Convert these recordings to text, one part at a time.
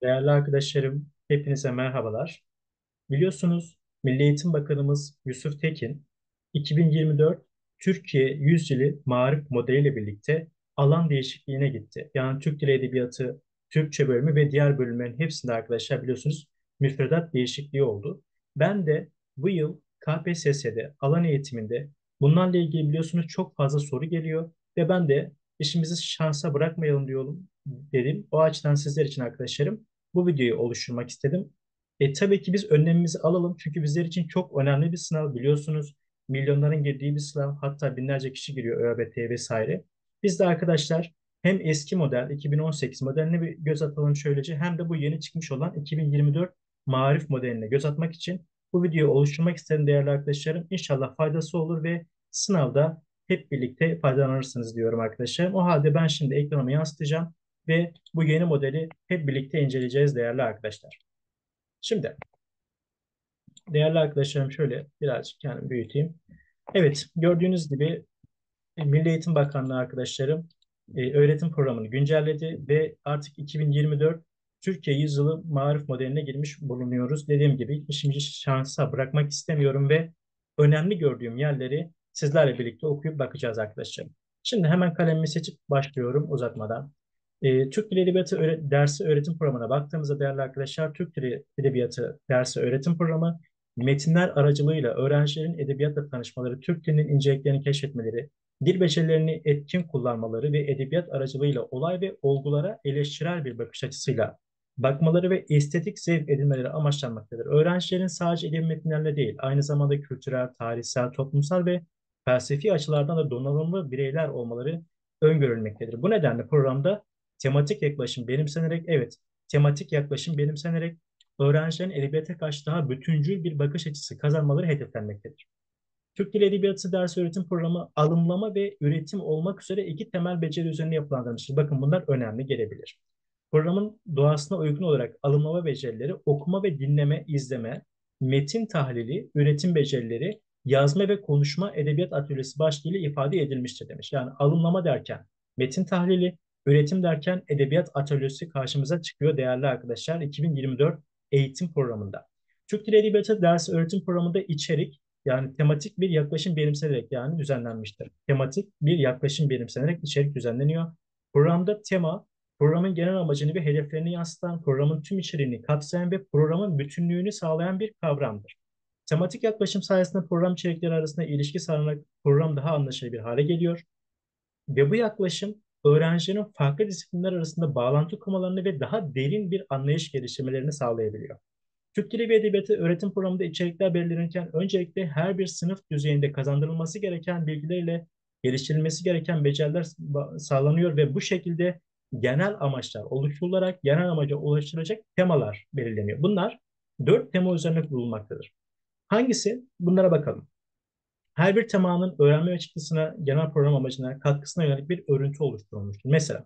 Değerli arkadaşlarım, hepinize merhabalar. Biliyorsunuz Milli Eğitim Bakanımız Yusuf Tekin, 2024 Türkiye Yüzyılı Marif Modeli ile birlikte alan değişikliğine gitti. Yani Türk Dili Edebiyatı, Türkçe bölümü ve diğer bölümlerin hepsinde arkadaşlar biliyorsunuz müfredat değişikliği oldu. Ben de bu yıl KPSS'de, alan eğitiminde bunlarla ilgili biliyorsunuz çok fazla soru geliyor ve ben de işimizi şansa bırakmayalım diyorum dedim. O açıdan sizler için arkadaşlarım bu videoyu oluşturmak istedim. Tabii ki biz önlemimizi alalım çünkü bizler için çok önemli bir sınav biliyorsunuz. Milyonların girdiği bir sınav, hatta binlerce kişi giriyor ÖABT vesaire. Biz de arkadaşlar hem eski model 2018 modeline bir göz atalım şöylece, hem de bu yeni çıkmış olan 2024 Marif modeline göz atmak için bu videoyu oluşturmak istedim değerli arkadaşlarım. İnşallah faydası olur ve sınavda hep birlikte faydalanırsınız diyorum arkadaşlarım. O halde ben şimdi ekranıma yansıtacağım ve bu yeni modeli hep birlikte inceleyeceğiz değerli arkadaşlar. Şimdi değerli arkadaşlarım şöyle birazcık kendimi büyüteyim. Evet, gördüğünüz gibi Milli Eğitim Bakanlığı arkadaşlarım öğretim programını güncelledi ve artık 2024 Türkiye Yüzyılı Marif modeline girmiş bulunuyoruz. Dediğim gibi işimizi şansa bırakmak istemiyorum ve önemli gördüğüm yerleri sizlerle birlikte okuyup bakacağız arkadaşlarım. Şimdi hemen kalemimi seçip başlıyorum uzatmadan. Türk Dili Edebiyatı dersi öğretim programına baktığımızda değerli arkadaşlar, Türk Dili Edebiyatı dersi öğretim programı metinler aracılığıyla öğrencilerin edebiyatla tanışmaları, Türk dilinin inceliklerini keşfetmeleri, dil becerilerini etkin kullanmaları ve edebiyat aracılığıyla olay ve olgulara eleştirel bir bakış açısıyla bakmaları ve estetik zevk edinmeleri amaçlanmaktadır. Öğrencilerin sadece edebi metinlerle değil, aynı zamanda kültürel, tarihsel, toplumsal ve felsefi açılardan da donanımlı bireyler olmaları öngörülmektedir. Bu nedenle programda tematik yaklaşım benimsenerek, evet, tematik yaklaşım benimsenerek öğrencilerin edebiyata karşı daha bütüncül bir bakış açısı kazanmaları hedeflenmektedir. Türk Dili Edebiyatı ders öğretim programı alımlama ve üretim olmak üzere iki temel beceri üzerine yapılandırılmıştır. Bakın bunlar önemli gelebilir. Programın doğasına uygun olarak alımlama becerileri, okuma ve dinleme, izleme, metin tahlili, üretim becerileri, yazma ve konuşma edebiyat atölyesi başlığıyla ifade edilmiştir demiş. Yani alımlama derken metin tahlili, üretim derken edebiyat atölyesi karşımıza çıkıyor değerli arkadaşlar 2024 eğitim programında. Türk Dili Edebiyatı ders öğretim programında içerik, yani tematik bir yaklaşım benimsenerek yani düzenlenmiştir. Tematik bir yaklaşım benimsenerek içerik düzenleniyor. Programda tema, programın genel amacını ve hedeflerini yansıtan, programın tüm içeriğini kapsayan ve programın bütünlüğünü sağlayan bir kavramdır. Tematik yaklaşım sayesinde program içerikleri arasında ilişki sağlanarak program daha anlaşılır bir hale geliyor. Ve bu yaklaşım öğrencilerin farklı disiplinler arasında bağlantı kurmalarını ve daha derin bir anlayış geliştirmelerini sağlayabiliyor. Türk Dili ve Edebiyatı öğretim programında içerikler belirlenirken öncelikle her bir sınıf düzeyinde kazandırılması gereken bilgilerle geliştirilmesi gereken beceriler sağlanıyor ve bu şekilde genel amaçlar oluşturularak genel amaca ulaştıracak temalar belirleniyor. Bunlar dört tema üzerine kurulmaktadır. Hangisi? Bunlara bakalım. Her bir temanın öğrenme ve çıktısına, genel program amacına, katkısına yönelik bir örüntü oluşturulmuştur. Mesela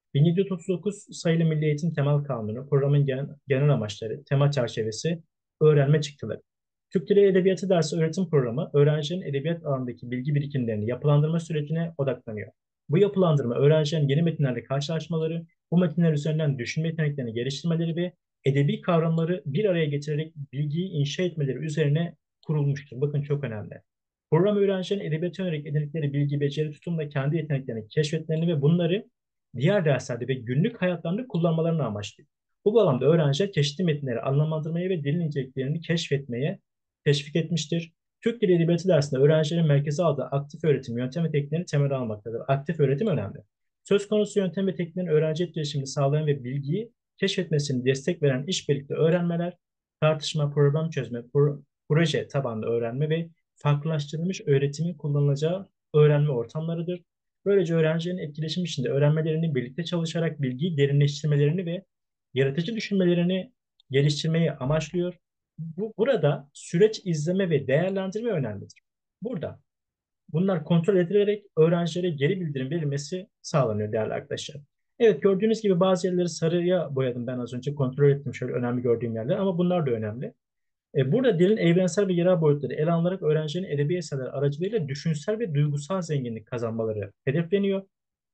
1739 sayılı Milli Eğitim Temel Kanunu, programın genel amaçları, tema çerçevesi, öğrenme çıktıları. Türk Dili Edebiyatı dersi öğretim programı, öğrencinin edebiyat alanındaki bilgi birikimlerini yapılandırma sürecine odaklanıyor. Bu yapılandırma, öğrencilerin yeni metinlerle karşılaşmaları, bu metinler üzerinden düşünme yeteneklerini geliştirmeleri ve edebi kavramları bir araya getirerek bilgiyi inşa etmeleri üzerine kurulmuştur. Bakın çok önemli. Program öğrencilerin edebiyata yönelik edindikleri bilgi, beceri, tutumla kendi yeteneklerini keşfetmelerini ve bunları diğer derslerde ve günlük hayatlarında kullanmalarını amaçlıyor. Bu bağlamda öğrenciler çeşitli metinleri anlamlandırmaya ve dilin inceliklerini keşfetmeye teşvik etmiştir. Türk Dili Edebiyatı dersinde öğrencilerin merkeze aldığı aktif öğretim yöntem ve tekniklerini temel almaktadır. Aktif öğretim önemli. Söz konusu yöntem ve tekniklerin öğrenci etkileşimini sağlayan ve bilgiyi keşfetmesini destek veren işbirlikte öğrenmeler, tartışma, problem çözme, proje tabanlı öğrenme ve farklılaştırılmış öğretimin kullanılacağı öğrenme ortamlarıdır. Böylece öğrencilerin etkileşim içinde öğrenmelerini, birlikte çalışarak bilgiyi derinleştirmelerini ve yaratıcı düşünmelerini geliştirmeyi amaçlıyor. Burada süreç izleme ve değerlendirme önemlidir. Burada bunlar kontrol edilerek öğrencilere geri bildirim verilmesi sağlanıyor değerli arkadaşlar. Evet, gördüğünüz gibi bazı yerleri sarıya boyadım, ben az önce kontrol ettim şöyle önemli gördüğüm yerler, ama bunlar da önemli. Burada dilin evrensel ve yerel boyutları ele alınarak öğrencilerin edebi eserler aracılığıyla düşünsel ve duygusal zenginlik kazanmaları hedefleniyor.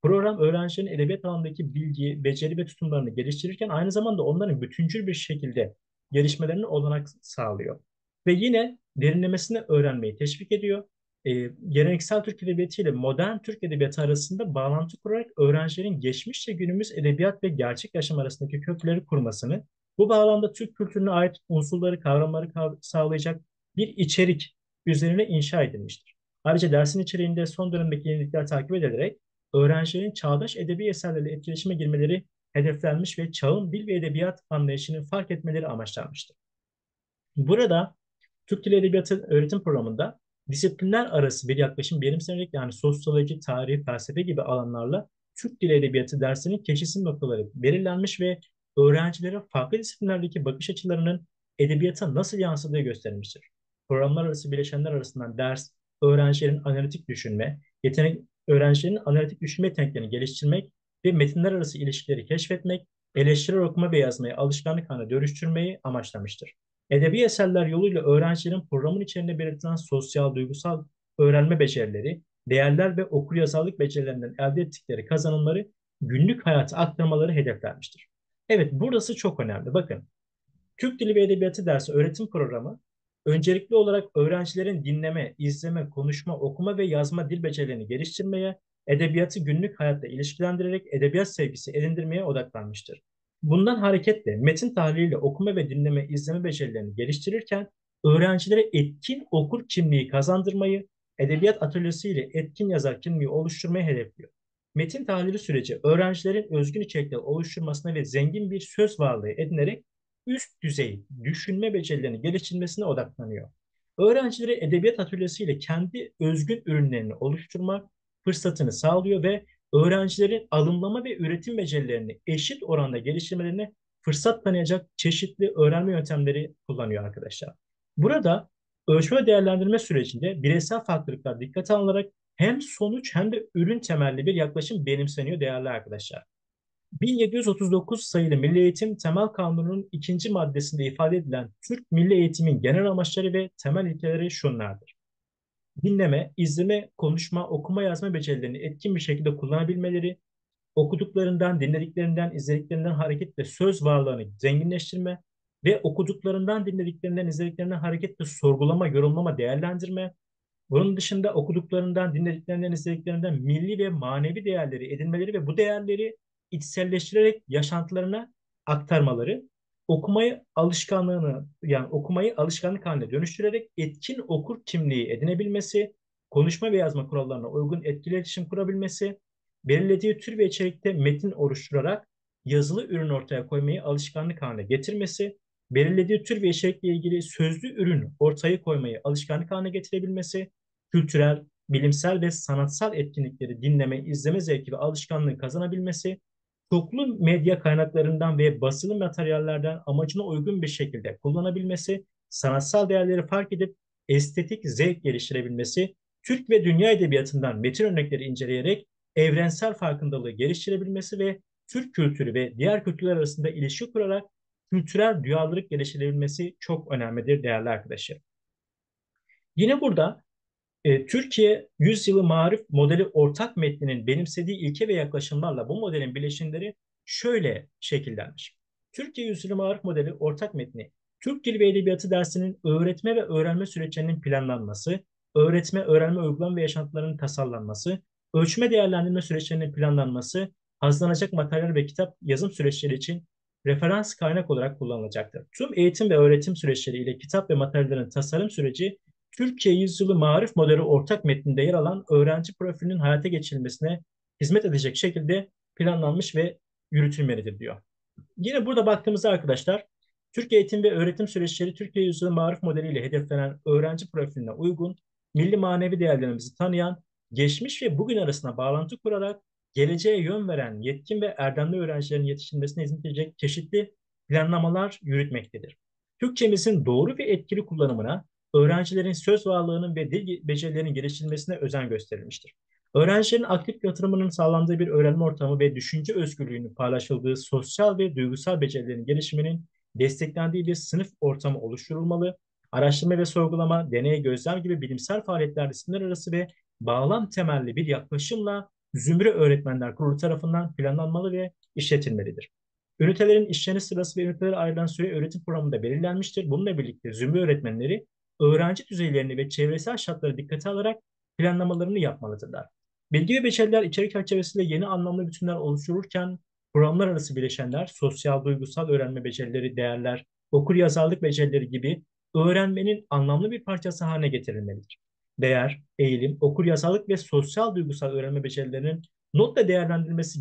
Program öğrencilerin edebiyat alanındaki bilgi, beceri ve tutumlarını geliştirirken aynı zamanda onların bütüncül bir şekilde gelişmelerine olanak sağlıyor. Ve yine derinlemesine öğrenmeyi teşvik ediyor. Geleneksel Türk Edebiyatı ile modern Türk Edebiyatı arasında bağlantı kurarak öğrencilerin geçmişle günümüz edebiyat ve gerçek yaşam arasındaki köprüleri kurmasını, bu bağlamda Türk kültürüne ait unsurları, kavramları sağlayacak bir içerik üzerine inşa edilmiştir. Ayrıca dersin içeriğinde son dönemdeki yenilikler takip edilerek öğrencilerin çağdaş edebi eserlerle etkileşime girmeleri hedeflenmiş ve çağın dil ve edebiyat anlayışını fark etmeleri amaçlanmıştır. Burada Türk Dili Edebiyatı öğretim programında disiplinler arası bir yaklaşım benimsenerek, yani sosyoloji, tarih, felsefe gibi alanlarla Türk Dili Edebiyatı dersinin keşisim noktaları belirlenmiş ve öğrencilere farklı disiplinlerdeki bakış açılarının edebiyata nasıl yansıdığı gösterilmiştir. Programlar arası bileşenler arasından ders, öğrencilerin analitik düşünme, öğrencilerin analitik düşünme yeteneklerini geliştirmek ve metinler arası ilişkileri keşfetmek, eleştirel okuma ve yazmayı alışkanlık haline dönüştürmeyi amaçlamıştır. Edebi eserler yoluyla öğrencilerin programın içerisinde belirtilen sosyal, duygusal öğrenme becerileri, değerler ve okuryazarlık becerilerinden elde ettikleri kazanımları günlük hayata aktarmaları hedeflenmiştir. Evet, burası çok önemli. Bakın, Türk Dili ve Edebiyatı dersi öğretim programı öncelikli olarak öğrencilerin dinleme, izleme, konuşma, okuma ve yazma dil becerilerini geliştirmeye, edebiyatı günlük hayatla ilişkilendirerek edebiyat sevgisi edindirmeye odaklanmıştır. Bundan hareketle metin tahliliyle okuma ve dinleme, izleme becerilerini geliştirirken öğrencilere etkin okur kimliği kazandırmayı, edebiyat atölyesiyle etkin yazar kimliği oluşturmayı hedefliyor. Metin tahlili süreci öğrencilerin özgün içerikler oluşturmasına ve zengin bir söz varlığı edinerek üst düzey düşünme becerilerini geliştirmesine odaklanıyor. Öğrencilere edebiyat atölyesiyle kendi özgün ürünlerini oluşturma fırsatını sağlıyor ve öğrencilerin alımlama ve üretim becerilerini eşit oranda geliştirmelerine fırsat tanıyacak çeşitli öğrenme yöntemleri kullanıyor arkadaşlar. Burada ölçme ve değerlendirme sürecinde bireysel farklılıklar dikkate alınarak hem sonuç hem de ürün temelli bir yaklaşım benimseniyor değerli arkadaşlar. 1739 sayılı Milli Eğitim Temel Kanunu'nun ikinci maddesinde ifade edilen Türk Milli Eğitim'in genel amaçları ve temel ilkeleri şunlardır: dinleme, izleme, konuşma, okuma, yazma becerilerini etkin bir şekilde kullanabilmeleri, okuduklarından, dinlediklerinden, izlediklerinden hareketle söz varlığını zenginleştirme ve okuduklarından, dinlediklerinden, izlediklerinden hareketle sorgulama, yorumlama, değerlendirme, bunun dışında okuduklarından, dinlediklerinden, izlediklerinden milli ve manevi değerleri edinmeleri ve bu değerleri içselleştirerek yaşantılarına aktarmaları, okumayı alışkanlık haline dönüştürerek etkin okur kimliği edinebilmesi, konuşma ve yazma kurallarına uygun etkili iletişim kurabilmesi, belirlediği tür ve içerikte metin oluşturarak yazılı ürün ortaya koymayı alışkanlık haline getirmesi, belirlediği tür ve içerikle ilgili sözlü ürün ortaya koymayı alışkanlık haline getirebilmesi, kültürel, bilimsel ve sanatsal etkinlikleri dinleme, izleme zevki ve alışkanlığı kazanabilmesi, çoklu medya kaynaklarından ve basılı materyallerden amacına uygun bir şekilde kullanabilmesi, sanatsal değerleri fark edip estetik zevk geliştirebilmesi, Türk ve dünya edebiyatından metin örnekleri inceleyerek evrensel farkındalığı geliştirebilmesi ve Türk kültürü ve diğer kültürler arasında ilişki kurarak kültürel duyarlılık geliştirebilmesi çok önemlidir değerli arkadaşlar. Yine burada Türkiye Yüzyılı Marif Modeli ortak metninin benimsediği ilke ve yaklaşımlarla bu modelin bileşimleri şöyle şekillenmiş. Türkiye Yüzyılı Marif Modeli ortak metni, Türk Dili ve Edebiyatı dersinin öğretme ve öğrenme süreçlerinin planlanması, öğretme, öğrenme, uygulama ve yaşantılarının tasarlanması, ölçme değerlendirme süreçlerinin planlanması, hazırlanacak materyal ve kitap yazım süreçleri için referans kaynak olarak kullanılacaktır. Tüm eğitim ve öğretim süreçleri ile kitap ve materyallerin tasarım süreci Türkiye Yüzyılı Marif Modeli ortak metninde yer alan öğrenci profilinin hayata geçirilmesine hizmet edecek şekilde planlanmış ve yürütülmelidir diyor. Yine burada baktığımızda arkadaşlar, Türk eğitim ve öğretim süreçleri Türkiye Yüzyılı Marif Modeli ile hedeflenen öğrenci profiline uygun, milli manevi değerlerimizi tanıyan, geçmiş ve bugün arasında bağlantı kurarak geleceğe yön veren yetkin ve erdemli öğrencilerin yetiştirilmesine hizmet edecek çeşitli planlamalar yürütmektedir. Türkçemizin doğru ve etkili kullanımına, öğrencilerin söz varlığının ve dil becerilerinin geliştirilmesine özen gösterilmiştir. Öğrencilerin aktif yatırımının sağlandığı bir öğrenme ortamı ve düşünce özgürlüğünün paylaşıldığı sosyal ve duygusal becerilerin gelişiminin desteklendiği bir sınıf ortamı oluşturulmalı. Araştırma ve sorgulama, deney, gözlem gibi bilimsel faaliyetler disiplinler arası ve bağlam temelli bir yaklaşımla Zümre Öğretmenler Kurulu tarafından planlanmalı ve işletilmelidir. Ünitelerin işleniş sırası ve ünitelere ayrılan süre öğretim programında belirlenmiştir. Bununla birlikte zümre öğretmenleri öğrenci düzeylerini ve çevresel şartları dikkate alarak planlamalarını yapmalıdırlar. Bilgi ve beceriler içerik çerçevesinde yeni anlamlı bütünler oluştururken kuramlar arası bileşenler, sosyal, duygusal öğrenme becerileri, değerler, okur yazarlık becerileri gibi öğrenmenin anlamlı bir parçası haline getirilmelidir. Değer, eğilim, okur yazarlık ve sosyal duygusal öğrenme becerilerinin notla değerlendirilmesi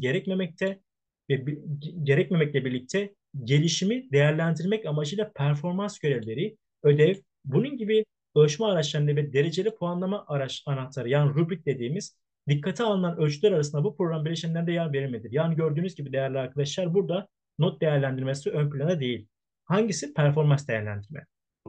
gerekmemekle birlikte gelişimi değerlendirmek amacıyla performans görevleri, ödev, bunun gibi ölçme araçlarında ve dereceli puanlama araç anahtarı yani rubrik dediğimiz dikkate alınan ölçüler arasında bu program bileşenlerinde yer verilmelidir. Yani gördüğünüz gibi değerli arkadaşlar burada not değerlendirmesi ön plana değil. Hangisi? Performans değerlendirme.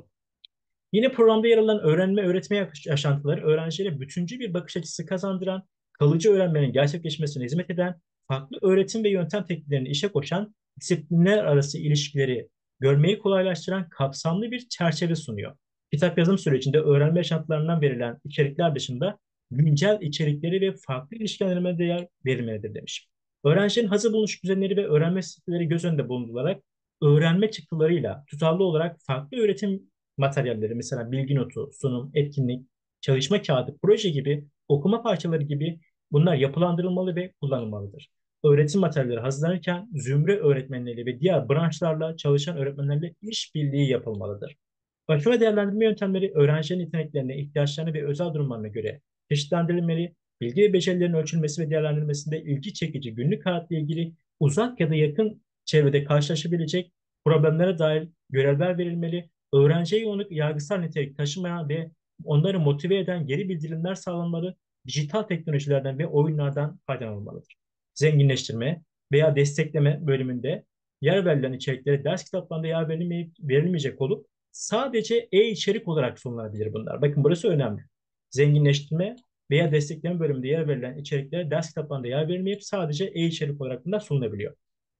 Yine programda yer alan öğrenme öğretme yaşantıları öğrencilere bütüncül bir bakış açısı kazandıran, kalıcı öğrenmenin gerçekleşmesine hizmet eden, farklı öğretim ve yöntem tekniklerini işe koşan, disiplinler arası ilişkileri görmeyi kolaylaştıran kapsamlı bir çerçeve sunuyor. Kitap yazım sürecinde öğrenme yaşantılarından verilen içerikler dışında güncel içerikleri ve farklı ilişkilendirmeye değer verilmelidir demiş. Öğrencinin hazır bulmuş düzenleri ve öğrenme stilleri göz önünde bulundurularak öğrenme çıktılarıyla tutarlı olarak farklı öğretim materyalleri mesela bilgi notu, sunum, etkinlik, çalışma kağıdı, proje gibi okuma parçaları gibi bunlar yapılandırılmalı ve kullanılmalıdır. Öğretim materyalleri hazırlanırken zümre öğretmenleri ve diğer branşlarla çalışan öğretmenlerle işbirliği yapılmalıdır. Ölçme ve değerlendirme yöntemleri öğrencilerin yeteneklerine, ihtiyaçlarına ve özel durumlarına göre çeşitlendirilmeli, bilgi ve becerilerin ölçülmesi ve değerlendirilmesinde ilgi çekici günlük hayatla ilgili uzak ya da yakın çevrede karşılaşabilecek problemlere dair görevler verilmeli, öğrenciye yönelik yargısal nitelik taşımayan ve onları motive eden geri bildirimler sağlanmalı, dijital teknolojilerden ve oyunlardan faydalanılmalıdır. Zenginleştirme veya destekleme bölümünde yer verilen içeriklere ders kitaplarında yer verilmeyecek olup sadece e-içerik olarak sunulabilir bunlar. Bakın burası önemli. Zenginleştirme veya destekleme bölümünde yer verilen içeriklere ders kitaplarında yer verilmeyip sadece e-içerik olarak bunlar sunulabiliyor.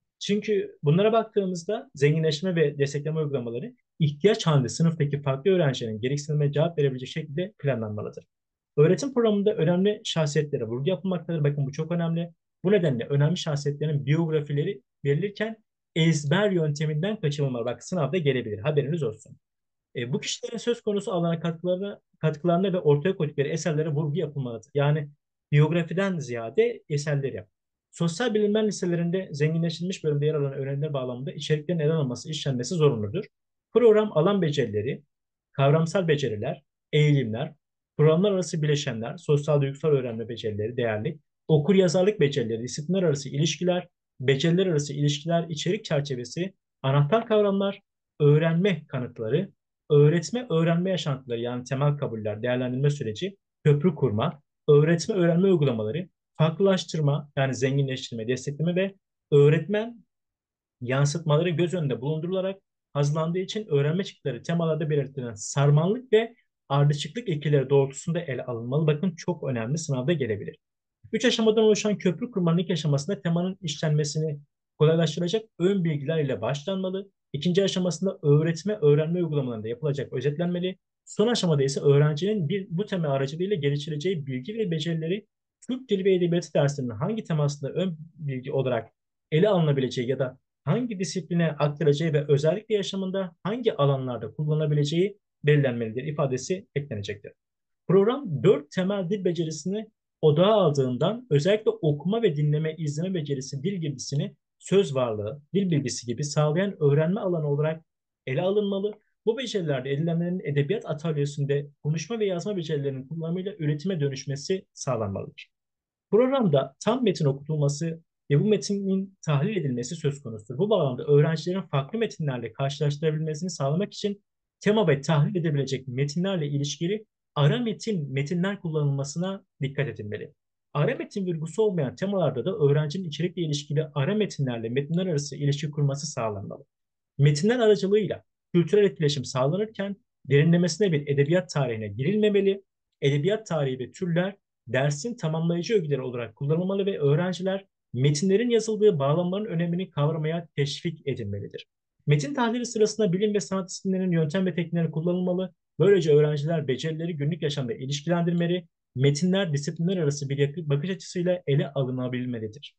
Çünkü bunlara baktığımızda zenginleştirme ve destekleme uygulamaları ihtiyaç halinde sınıftaki farklı öğrencilerin gereksinimlerine cevap verebilecek şekilde planlanmalıdır. Öğretim programında önemli şahsiyetlere vurgu yapılmaktadır. Bakın bu çok önemli. Bu nedenle önemli şahsiyetlerin biyografileri verilirken ezber yönteminden kaçınılmalı. Bak sınavda gelebilir. Haberiniz olsun. Bu kişilerin söz konusu alana katkılarına ve ortaya koydukları eserlere vurgu yapılmalıdır. Yani biyografiden ziyade eserleri. Sosyal bilimler liselerinde zenginleştirilmiş bölümde yer alan öğrenimler bağlamında içeriklerin ele alınması, işlenmesi zorunludur. Program alan becerileri, kavramsal beceriler, eğilimler, programlar arası bileşenler, sosyal duygusal öğrenme becerileri değerli, okur yazarlık becerileri, disiplinler arası ilişkiler, beceriler arası ilişkiler, içerik çerçevesi, anahtar kavramlar, öğrenme kanıtları, öğretme öğrenme yaşantıları yani temel kabuller, değerlendirme süreci, köprü kurma, öğretme öğrenme uygulamaları, farklılaştırma yani zenginleştirme, destekleme ve öğretmen yansıtmaları göz önünde bulundurularak hazırlandığı için öğrenme çıktıları temalarda belirtilen sarmallık ve ardışıklık ilkeleri doğrultusunda ele alınmalı. Bakın çok önemli sınavda gelebilir. Üç aşamadan oluşan köprü kurmanın ilk aşamasında temanın işlenmesini kolaylaştıracak ön bilgiler ile başlanmalı. İkinci aşamasında öğretme, öğrenme uygulamalarında yapılacak özetlenmeli. Son aşamada ise öğrencinin bu tema aracılığıyla geliştireceği bilgi ve becerileri Türk Dili ve Edebiyatı derslerinin hangi temasında ön bilgi olarak ele alınabileceği ya da hangi disipline aktaracağı ve özellikle yaşamında hangi alanlarda kullanabileceği belirlenmelidir ifadesi eklenecektir. Program dört temel dil becerisini odağa aldığından özellikle okuma ve dinleme, izleme becerisi, dil girdisini söz varlığı, dil bilgisi gibi sağlayan öğrenme alanı olarak ele alınmalı. Bu becerilerde edilenlerin edebiyat atölyesinde konuşma ve yazma becerilerinin kullanımıyla üretime dönüşmesi sağlanmalıdır. Programda tam metin okutulması ve bu metnin tahlil edilmesi söz konusudur. Bu bağlamda öğrencilerin farklı metinlerle karşılaştırabilmesini sağlamak için tema ve tahlil edebilecek metinlerle ilişkili metinler kullanılmasına dikkat edilmeli. Ara metin virgüsü olmayan temalarda da öğrencinin içerikle ilişkili ara metinlerle metinler arası ilişki kurması sağlanmalı. Metinler aracılığıyla kültürel etkileşim sağlanırken derinlemesine bir edebiyat tarihine girilmemeli. Edebiyat tarihi ve türler dersin tamamlayıcı ögeleri olarak kullanılmalı ve öğrenciler metinlerin yazıldığı bağlamların önemini kavramaya teşvik edilmelidir. Metin tahlili sırasında bilim ve sanat disiplinlerinin yöntem ve teknikleri kullanılmalı. Böylece öğrenciler becerileri günlük yaşamda ilişkilendirmeli, metinler disiplinler arası bir bakış açısıyla ele alınabilmelidir.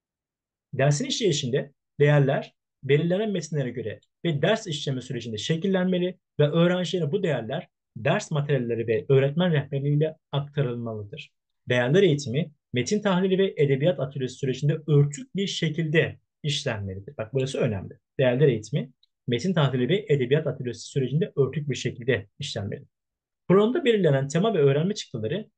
Dersin işleyişinde değerler belirlenen metinlere göre ve ders işleme sürecinde şekillenmeli ve öğrencilere bu değerler ders materyalleri ve öğretmen rehberliğiyle aktarılmalıdır. Değerler eğitimi, metin tahlili ve edebiyat atölyesi sürecinde örtük bir şekilde işlenmelidir. Bak burası önemli. Değerler eğitimi, metin tahlili ve edebiyat atölyesi sürecinde örtük bir şekilde işlenmelidir. Programda belirlenen tema ve öğrenme çıktıları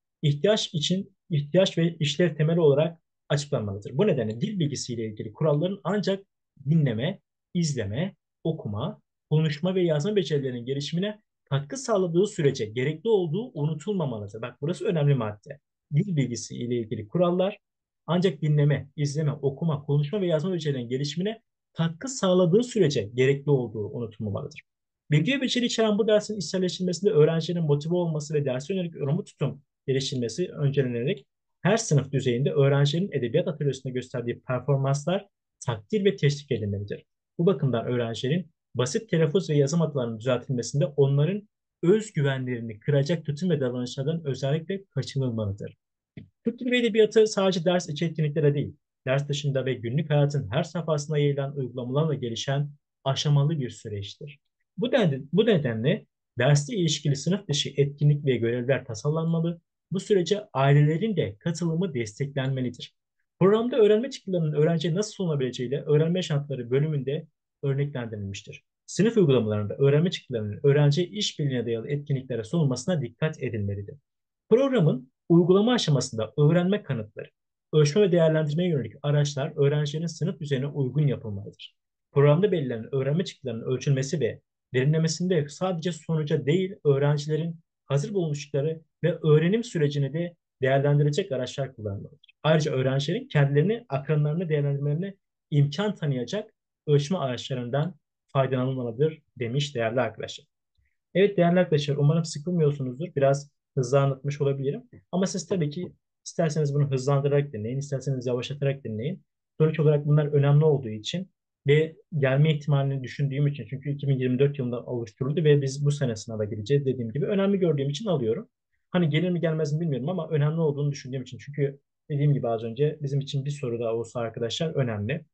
ihtiyaç ve işlev temeli olarak açıklanmalıdır. Bu nedenle dil bilgisiyle ilgili kuralların ancak dinleme, izleme, okuma, konuşma ve yazma becerilerinin gelişimine katkı sağladığı sürece gerekli olduğu unutulmamalıdır. Bak burası önemli madde. Dil bilgisi ile ilgili kurallar ancak dinleme, izleme, okuma, konuşma ve yazma becerilerinin gelişimine katkı sağladığı sürece gerekli olduğu unutulmamalıdır. Bilgi ve beceri içeren bu dersin içselleştirilmesinde öğrencilerin motive olması ve derse yönelik yorumlu tutum geliştirilmesi öncelenerek her sınıf düzeyinde öğrencilerin edebiyat atölyesinde gösterdiği performanslar takdir ve teşvik edilmelidir. Bu bakımdan öğrencilerin basit telaffuz ve yazım hatalarının düzeltilmesinde onların özgüvenlerini kıracak tutum ve davranışlardan özellikle kaçınılmalıdır. Türk Dili ve Edebiyatı sadece ders içi etkinliklere değil, ders dışında ve günlük hayatın her safhasına yayılan uygulamalarla gelişen aşamalı bir süreçtir. Bu nedenle dersle ilişkili sınıf dışı etkinlik ve görevler tasarlanmalı, bu sürece ailelerin de katılımı desteklenmelidir. Programda öğrenme çıktılarının öğrenciye nasıl sunabileceğiyle öğrenme şartları bölümünde örneklendirilmiştir. Sınıf uygulamalarında öğrenme çıktılarının öğrenciye işbirliğine dayalı etkinliklere sunulmasına dikkat edilmelidir. Programın uygulama aşamasında öğrenme kanıtları, ölçme ve değerlendirmeye yönelik araçlar öğrencilerin sınıf düzeyine uygun yapılmalıdır. Programda belirlenen öğrenme çıktılarının ölçülmesi ve derinlemesinde sadece sonuca değil öğrencilerin hazır bulmuşlukları ve öğrenim sürecini de değerlendirecek araçlar kullanılmalıdır. Ayrıca öğrencilerin kendilerini, akranlarını değerlendirmelerine imkan tanıyacak ölçme araçlarından faydalanılmalıdır demiş değerli arkadaşlar. Evet değerli arkadaşlar umarım sıkılmıyorsunuzdur. Biraz hızlı anlatmış olabilirim. Ama siz tabii ki isterseniz bunu hızlandırarak dinleyin, isterseniz yavaşlatarak dinleyin. Sonuç olarak bunlar önemli olduğu için ve gelme ihtimalini düşündüğüm için çünkü 2024 yılında oluşturuldu ve biz bu sene sınava gireceğiz dediğim gibi önemli gördüğüm için alıyorum. Hani gelir mi gelmez mi bilmiyorum ama önemli olduğunu düşündüğüm için çünkü dediğim gibi az önce bizim için bir soru daha olsa arkadaşlar önemli.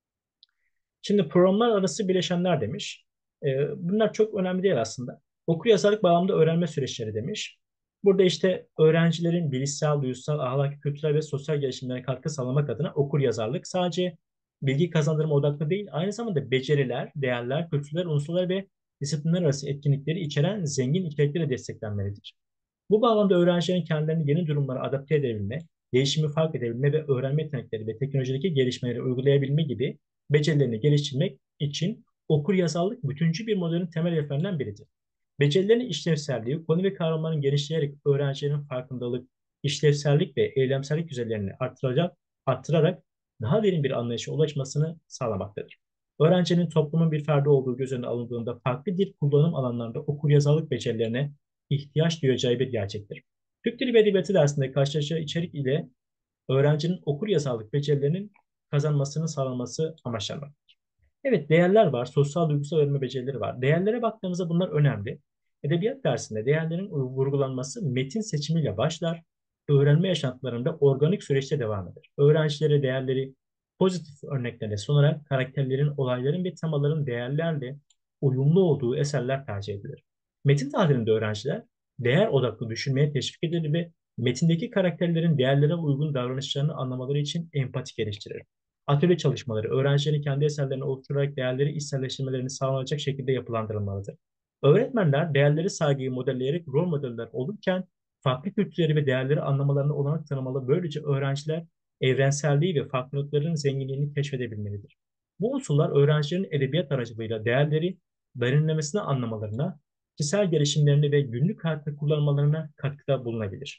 Şimdi programlar arası bileşenler demiş. Bunlar çok önemli değil aslında. Okur yazarlık bağlamında öğrenme süreçleri demiş. Burada işte öğrencilerin bilişsel, duysal, ahlaki, kültürel ve sosyal gelişimlerine katkı sağlamak adına okur yazarlık sadece bilgi kazandırma odaklı değil, aynı zamanda beceriler, değerler, kültürler, unsurlar ve disiplinler arası etkinlikleri içeren zengin içerikleri desteklenmelidir. Bu bağlamda öğrencilerin kendilerini yeni durumlara adapte edebilme, değişimi fark edebilme ve öğrenme yetenekleri ve teknolojideki gelişmeleri uygulayabilme gibi becerilerini geliştirmek için okuryazarlık bütüncül bir modelin temel hedeflerinden biridir. Becerilerin işlevselliği, konu ve kavramların genişleyerek öğrencilerin farkındalık, işlevsellik ve eylemsellik düzeylerini arttırarak daha derin bir anlayışa ulaşmasını sağlamaktadır. Öğrencinin toplumun bir ferdi olduğu göz önüne alındığında farklı dil kullanım alanlarında okuryazarlık becerilerine ihtiyaç duyacağı bir gerçektir. Türk Dili ve Edebiyatı dersinde karşılaşacağı içerik ile öğrencinin okuryazarlık becerilerinin kazanmasını sağlaması amaçlanmaktadır. Evet, değerler var, sosyal duygusal öğrenme becerileri var. Değerlere baktığımızda bunlar önemli. Edebiyat dersinde değerlerin vurgulanması metin seçimiyle başlar, öğrenme yaşantılarında organik süreçte devam eder. Öğrencilere değerleri pozitif örneklerle sunarak karakterlerin, olayların ve temaların değerlerle uyumlu olduğu eserler tercih edilir. Metin tahlilinde öğrenciler değer odaklı düşünmeye teşvik edilir ve metindeki karakterlerin değerlere uygun davranışlarını anlamaları için empati geliştirir. Atölye çalışmaları öğrencilerin kendi eserlerini oluşturarak değerleri içselleştirmelerini sağlanacak şekilde yapılandırılmalıdır. Öğretmenler değerleri saygıyı modelleyerek rol modeller olurken farklı kültürleri ve değerleri anlamalarına olanak tanımalı. Böylece öğrenciler evrenselliği ve farklılıkların zenginliğini keşfedebilmelidir. Bu unsurlar öğrencilerin edebiyat aracılığıyla değerleri derinlemesine anlamalarına, kişisel gelişimlerini ve günlük hayatta kullanmalarına katkıda bulunabilir.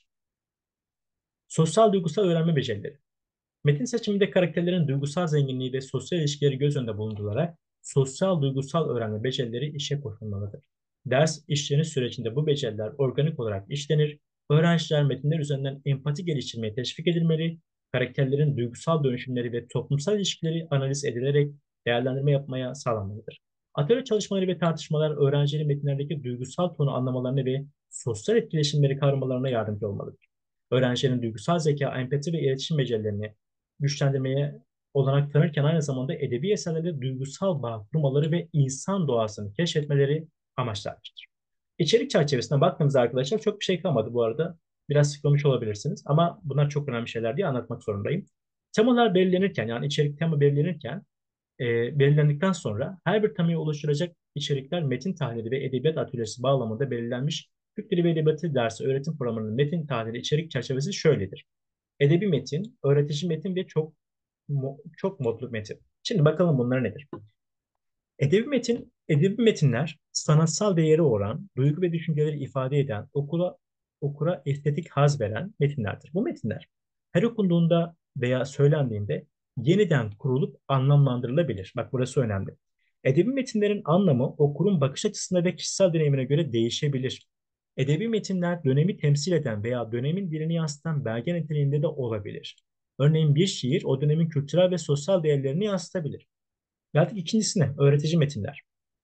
Sosyal duygusal öğrenme becerileri. Metin seçiminde karakterlerin duygusal zenginliği ve sosyal ilişkileri göz önünde bulundurularak sosyal duygusal öğrenme becerileri işe koşulmalıdır. Ders işleniş sürecinde bu beceriler organik olarak işlenir, öğrenciler metinler üzerinden empati geliştirmeye teşvik edilmeli, karakterlerin duygusal dönüşümleri ve toplumsal ilişkileri analiz edilerek değerlendirme yapmaya sağlanmalıdır. Atölye çalışmaları ve tartışmalar öğrencilerin metinlerdeki duygusal tonu anlamalarına ve sosyal etkileşimleri kavramalarına yardımcı olmalıdır. öğrencilerin duygusal zeka, empati ve iletişim becerilerini güçlendirmeye olanak tanırken aynı zamanda edebi eserlerde duygusal bağ kurmaları ve insan doğasını keşfetmeleri amaçlanmıştır. İçerik çerçevesine baktığımızda arkadaşlar çok bir şey kalmadı bu arada. Biraz sıkılmış olabilirsiniz ama bunlar çok önemli şeyler diye anlatmak zorundayım. Temalar belirlenirken yani içerik tema belirlenirken belirlendikten sonra her bir temayı oluşturacak içerikler metin tahlili ve edebiyat atölyesi bağlamında belirlenmiş Türk Dili ve Edebiyatı dersi öğretim programının metin tahlili içerik çerçevesi şöyledir. Edebi metin, öğretici metin ve çok modlu metin. Şimdi bakalım bunlar nedir? Edebi metinler sanatsal değeri olan, duygu ve düşünceleri ifade eden, okura estetik haz veren metinlerdir. Bu metinler her okunduğunda veya söylendiğinde yeniden kurulup anlamlandırılabilir. Bak burası önemli. Edebi metinlerin anlamı okurun bakış açısına ve kişisel deneyimine göre değişebilir. Edebi metinler dönemi temsil eden veya dönemin dilini yansıtan belge niteliğinde de olabilir. Örneğin bir şiir o dönemin kültürel ve sosyal değerlerini yansıtabilir. Geldik ikincisine, öğretici metinler.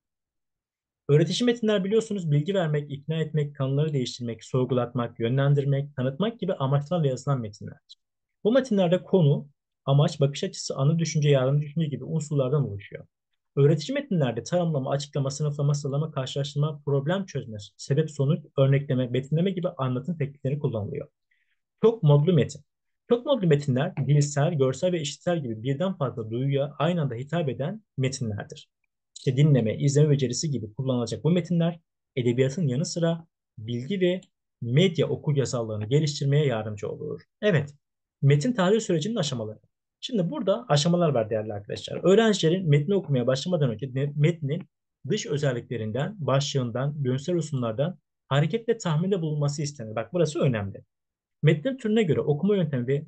Öğretici metinler biliyorsunuz bilgi vermek, ikna etmek, kanunları değiştirmek, sorgulatmak, yönlendirmek, tanıtmak gibi amaçlarla yazılan metinlerdir. Bu metinlerde konu, amaç, bakış açısı, anı düşünce, yardım düşünce gibi unsurlardan oluşuyor. Öğretici metinlerde tanımlama, açıklama, sınıflama, sıralama, karşılaştırma, problem çözme, sebep sonuç, örnekleme, betimleme gibi anlatım teknikleri kullanılıyor. Çok modlu metin. Çok modlu metinler dilsel, görsel ve işitsel gibi birden fazla duyuya aynı anda hitap eden metinlerdir. İşte dinleme, izleme becerisi gibi kullanılacak bu metinler edebiyatın yanı sıra bilgi ve medya okuryazarlığını geliştirmeye yardımcı olur. Evet, metin tahlil sürecinin aşamaları. Şimdi burada aşamalar var değerli arkadaşlar. Öğrencilerin metni okumaya başlamadan önce metnin dış özelliklerinden, başlığından, görsel unsurlardan hareketle tahminde bulunması istenir. Bak burası önemli. Metnin türüne göre okuma yöntemi ve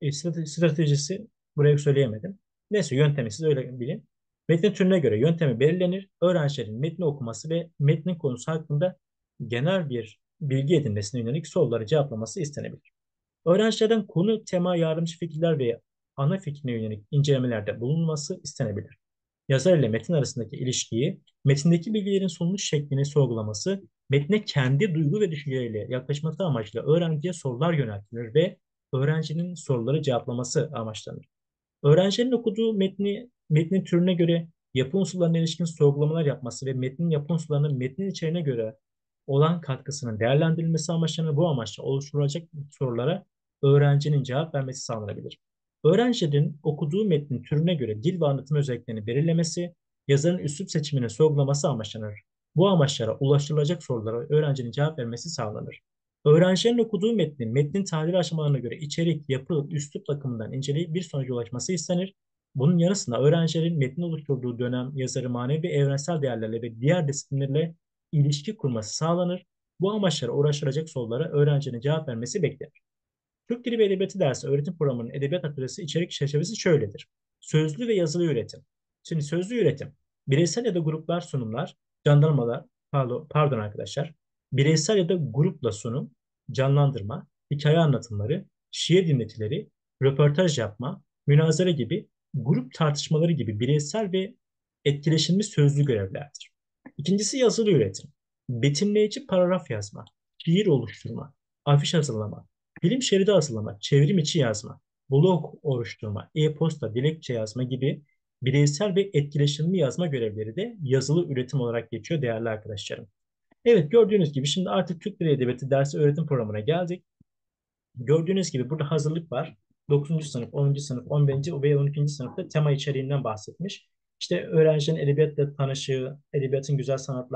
stratejisi buraya söyleyemedim. Neyse yöntemi siz öyle bilin. Metnin türüne göre yöntemi belirlenir. Öğrencilerin metni okuması ve metnin konusu hakkında genel bir bilgi edinmesine yönelik soruları cevaplaması istenebilir. Öğrencilerden konu, tema, yardımcı fikirler ve ana fikrine yönelik incelemelerde bulunması istenebilir. Yazar ile metin arasındaki ilişkiyi, metindeki bilgilerin sunuluş şeklini sorgulaması, metne kendi duygu ve düşünceleriyle yaklaşması amaçlı öğrenciye sorular yöneltilir ve öğrencinin soruları cevaplaması amaçlanır. Öğrencinin okuduğu metnin türüne göre yapı unsurlarına ilişkin sorgulamalar yapması ve metnin yapı unsurlarının metnin içeriğine göre olan katkısının değerlendirilmesi amaçlanır. Bu amaçla oluşturulacak sorulara öğrencinin cevap vermesi sağlanabilir. Öğrencilerin okuduğu metnin türüne göre dil ve anlatım özelliklerini belirlemesi, yazarın üslup seçimini sorgulaması amaçlanır. Bu amaçlara ulaştırılacak sorulara öğrencinin cevap vermesi sağlanır. Öğrencilerin okuduğu metnin tahlil aşamalarına göre içerik, yapı, üslup bakımından inceleyip bir sonuca ulaşması istenir. Bunun yanı sıra öğrencilerin metnin oluşturduğu dönem, yazarı manevi ve evrensel değerlerle ve diğer disiplinlerle ilişki kurması sağlanır. Bu amaçlara uğraştıracak sorulara öğrencinin cevap vermesi beklenir. Türk Dili ve Edebiyatı dersi öğretim programının edebiyat atölyesi içerik çerçevesi şöyledir. Sözlü ve yazılı üretim. Şimdi sözlü üretim. Bireysel ya da gruplar sunumlar, canlandırmalar, pardon arkadaşlar. Bireysel ya da grupla sunum, canlandırma, hikaye anlatımları, şiir dinletileri, röportaj yapma, münazara gibi grup tartışmaları gibi bireysel ve etkileşimli sözlü görevlerdir. İkincisi yazılı üretim. Betimleyici paragraf yazma, şiir oluşturma, afiş hazırlama, film şeridi hazırlama, çevrim içi yazma, blog oluşturma, e-posta, dilekçe yazma gibi bireysel ve etkileşimli yazma görevleri de yazılı üretim olarak geçiyor değerli arkadaşlarım. Evet gördüğünüz gibi şimdi artık Türk Dili Edebiyatı dersi öğretim programına geldik. Gördüğünüz gibi burada hazırlık var. 9. sınıf, 10. sınıf, 11. ve 12. sınıfta tema içeriğinden bahsetmiş. İşte öğrencinin edebiyatla tanışığı, edebiyatın güzel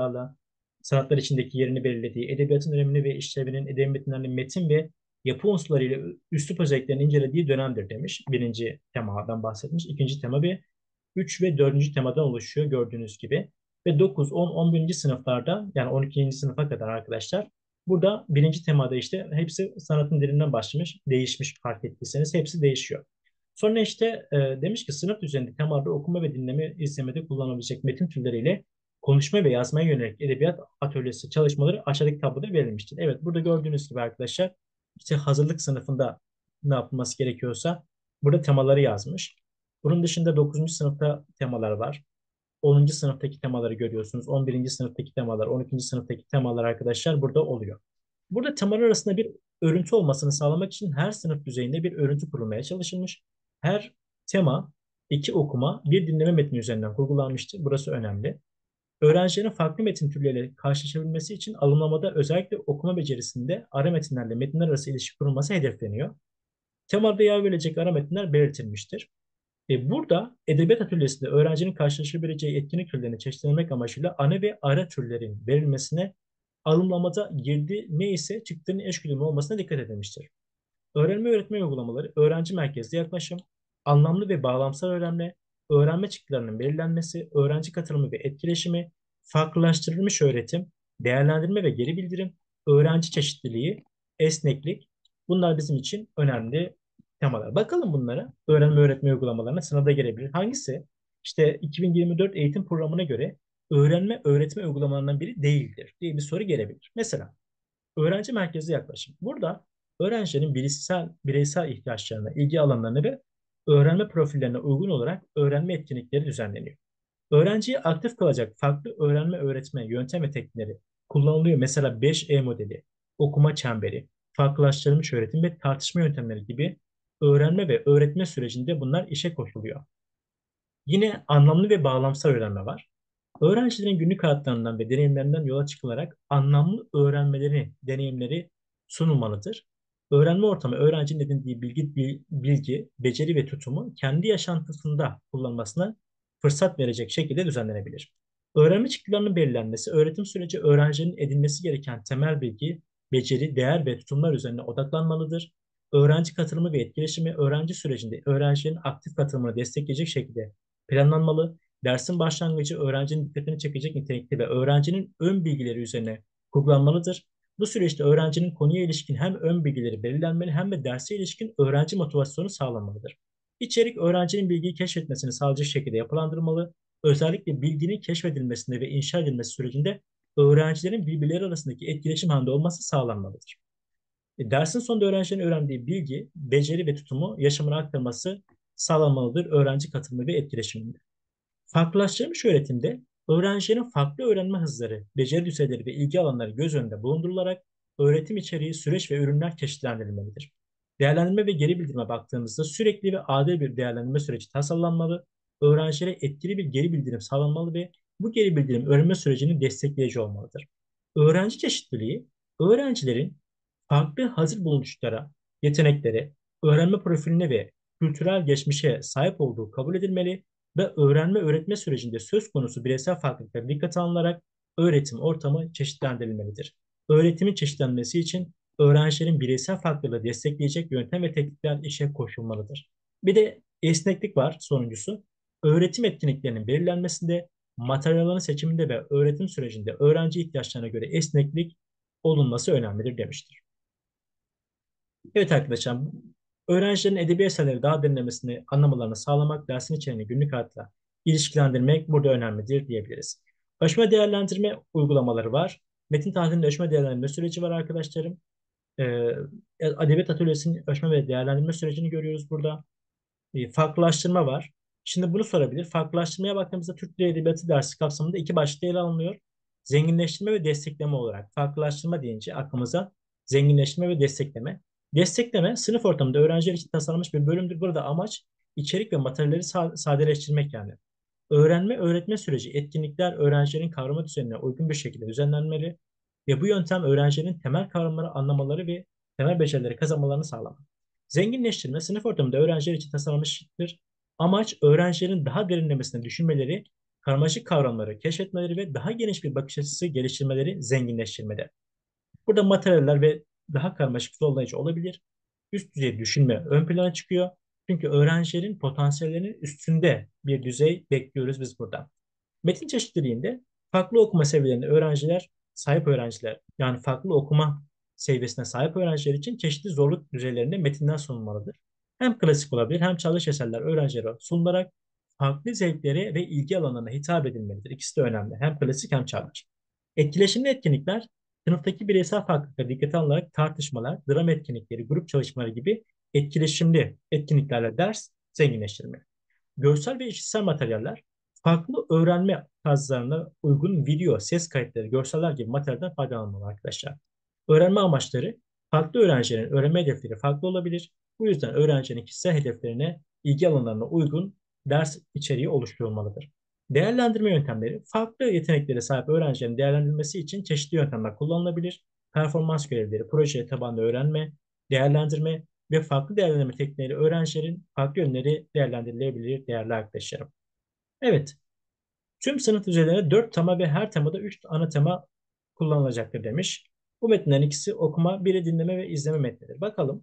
sanatlar içindeki yerini belirlediği, edebiyatın önemini ve işlevinin edebi metinlerinin metin ve yapı unsurlarıyla üslup özelliklerini incelediği dönemdir demiş. Birinci temadan bahsetmiş. İkinci tema ve 3 ve 4. temadan oluşuyor gördüğünüz gibi. Ve 9, 10, 11. sınıflarda yani 12. sınıfa kadar arkadaşlar burada birinci temada işte hepsi sanatın dilinden başlamış, değişmiş fark ettiyseniz hepsi değişiyor. Sonra işte demiş ki sınıf düzeyinde temalarda okuma ve dinleme izlemede kullanılabilecek metin türleriyle konuşma ve yazmaya yönelik edebiyat atölyesi çalışmaları aşağıdaki tabloda verilmiştir. Evet burada gördüğünüz gibi arkadaşlar işte hazırlık sınıfında ne yapılması gerekiyorsa burada temaları yazmış. Bunun dışında 9. sınıfta temalar var. 10. sınıftaki temaları görüyorsunuz. 11. sınıftaki temalar, 12. sınıftaki temalar arkadaşlar burada oluyor. Burada temalar arasında bir örüntü olmasını sağlamak için her sınıf düzeyinde bir örüntü kurulmaya çalışılmış. Her tema iki okuma, bir dinleme metni üzerinden kurgulanmıştır. Burası önemli. Öğrencilerin farklı metin türleriyle karşılaşabilmesi için alımlamada özellikle okuma becerisinde ara metinlerle metinler arası ilişki kurulması hedefleniyor. Temada yer verilecek ara metinler belirtilmiştir. Burada edebiyat atölyesinde öğrencinin karşılaşabileceği etkinlik türlerini çeşitlemek amacıyla ana ve ara türlerin verilmesine alımlamada girdi neyse çıktının eşgüdümlü olmasına dikkat edilmiştir. Öğrenme öğretme uygulamaları, öğrenci merkezli yaklaşım, anlamlı ve bağlamsal öğrenme, öğrenme çıktılarının belirlenmesi, öğrenci katılımı ve etkileşimi, farklılaştırılmış öğretim, değerlendirme ve geri bildirim, öğrenci çeşitliliği, esneklik. Bunlar bizim için önemli temalar. Bakalım bunlara. Öğrenme öğretme uygulamalarına sınavda gelebilir. Hangisi? İşte 2024 eğitim programına göre öğrenme öğretme uygulamalarından biri değildir diye bir soru gelebilir. Mesela öğrenci merkezli yaklaşım. Burada öğrencilerin bireysel ihtiyaçlarına, ilgi alanlarına ve öğrenme profillerine uygun olarak öğrenme etkinlikleri düzenleniyor. Öğrenciyi aktif kılacak farklı öğrenme öğretme yöntem ve teknikleri kullanılıyor. Mesela 5E modeli, okuma çemberi, farklılaştırılmış öğretim ve tartışma yöntemleri gibi öğrenme ve öğretme sürecinde bunlar işe koşuluyor. Yine anlamlı ve bağlamsal öğrenme var. Öğrencilerin günlük hayatlarından ve deneyimlerinden yola çıkılarak anlamlı deneyimleri sunulmalıdır. Öğrenme ortamı öğrencinin edindiği bilgi, beceri ve tutumu kendi yaşantısında kullanmasına fırsat verecek şekilde düzenlenebilir. Öğrenme çıktılarının belirlenmesi, öğretim süreci öğrencinin edinmesi gereken temel bilgi, beceri, değer ve tutumlar üzerine odaklanmalıdır. Öğrenci katılımı ve etkileşimi öğrenci sürecinde öğrencinin aktif katılımını destekleyecek şekilde planlanmalı. Dersin başlangıcı öğrencinin dikkatini çekecek nitelikte ve öğrencinin ön bilgileri üzerine kurgulanmalıdır. Bu süreçte öğrencinin konuya ilişkin hem ön bilgileri belirlenmeli hem de derse ilişkin öğrenci motivasyonu sağlanmalıdır. İçerik öğrencinin bilgiyi keşfetmesini sağlayacak şekilde yapılandırmalı. Özellikle bilginin keşfedilmesinde ve inşa edilmesi sürecinde öğrencilerin birbirleri arasındaki etkileşim halinde olması sağlanmalıdır. Dersin sonunda öğrencilerin öğrendiği bilgi, beceri ve tutumu yaşamına aktarması sağlanmalıdır öğrenci katılımı ve etkileşiminde. Farklılaştırılmış öğretimde öğrencilerin farklı öğrenme hızları, beceri düzeyleri ve ilgi alanları göz önünde bulundurularak öğretim içeriği, süreç ve ürünler çeşitlendirilmelidir. Değerlendirme ve geri bildirime baktığımızda sürekli ve adil bir değerlendirme süreci tasarlanmalı, öğrencilere etkili bir geri bildirim sağlanmalı ve bu geri bildirim öğrenme sürecini destekleyici olmalıdır. Öğrenci çeşitliliği, öğrencilerin farklı hazır bulunuşlara, yeteneklere, öğrenme profiline ve kültürel geçmişe sahip olduğu kabul edilmeli ve öğrenme öğretme sürecinde söz konusu bireysel farklılıklara dikkate alınarak öğretim ortamı çeşitlendirilmelidir. Öğretimin çeşitlenmesi için öğrencilerin bireysel farklılığı destekleyecek yöntem ve teknikler işe koşulmalıdır. Bir de esneklik var sonuncusu. Öğretim etkinliklerinin belirlenmesinde, materyallerin seçiminde ve öğretim sürecinde öğrenci ihtiyaçlarına göre esneklik olunması önemlidir demiştir. Evet arkadaşlar, öğrencilerin edebi eserleri daha derinlemesine anlamalarını sağlamak, dersin içeriğini günlük hayatla ilişkilendirmek burada önemlidir diyebiliriz. Ölçme değerlendirme uygulamaları var. Metin tahlilinde ölçme değerlendirme süreci var arkadaşlarım. Ee, Edebiyat atölyesinin ölçme ve değerlendirme sürecini görüyoruz burada. Farklılaştırma var. Şimdi bunu sorabilir. Farklılaştırmaya baktığımızda Türk Dili Edebiyatı dersi kapsamında iki başlıkta ele alınıyor. Zenginleştirme ve destekleme olarak. Farklılaştırma deyince aklımıza zenginleştirme ve destekleme. Destekleme sınıf ortamında öğrenciler için tasarlanmış bir bölümdür. Burada amaç içerik ve materyalleri sadeleştirmek yani. Öğrenme öğretme süreci etkinlikler öğrencilerin kavrama düzenine uygun bir şekilde düzenlenmeli ve bu yöntem öğrencilerin temel kavramları anlamaları ve temel becerileri kazanmalarını sağlar. Zenginleştirme sınıf ortamında öğrenciler için tasarlanmıştır. Amaç öğrencilerin daha derinlemesine düşünmeleri, karmaşık kavramları keşfetmeleri ve daha geniş bir bakış açısı geliştirmeleri zenginleştirmede. Burada materyaller ve daha karmaşık zorlayıcı olabilir. Üst düzey düşünme ön plana çıkıyor. Çünkü öğrencilerin potansiyellerinin üstünde bir düzey bekliyoruz biz buradan. Metin çeşitliliğinde farklı okuma seviyelerinde sahip öğrenciler yani farklı okuma seviyesine sahip öğrenciler için çeşitli zorluk düzeylerinde metinler sunulmalıdır. Hem klasik olabilir hem çağdaş eserler öğrencilere sunularak farklı zevklere ve ilgi alanlarına hitap edilmelidir. İkisi de önemli. Hem klasik hem çağdaş. Etkileşimli etkinlikler sınıftaki bireysel farklılıkları dikkate alınarak tartışmalar, dram etkinlikleri, grup çalışmaları gibi etkileşimli etkinliklerle ders zenginleştirilmeli. Görsel ve işitsel materyaller farklı öğrenme tarzlarına uygun video, ses kayıtları, görseller gibi materyalden faydalanmalı arkadaşlar. Öğrenme amaçları Farklı öğrencilerin öğrenme hedefleri farklı olabilir. Bu yüzden öğrencinin kişisel hedeflerine, ilgi alanlarına uygun ders içeriği oluşturulmalıdır. Değerlendirme yöntemleri, farklı yeteneklere sahip öğrencilerin değerlendirilmesi için çeşitli yöntemler kullanılabilir. Performans görevleri, proje tabanlı öğrenme, değerlendirme ve farklı değerlendirme teknikleri öğrencilerin farklı yönleri değerlendirilebilir değerli arkadaşlarım. Evet, tüm sınıf düzeylerinde 4 tema ve her temada 3 ana tema kullanılacaktır demiş. Bu metinlerin ikisi okuma, biri dinleme ve izleme metnidir. Bakalım.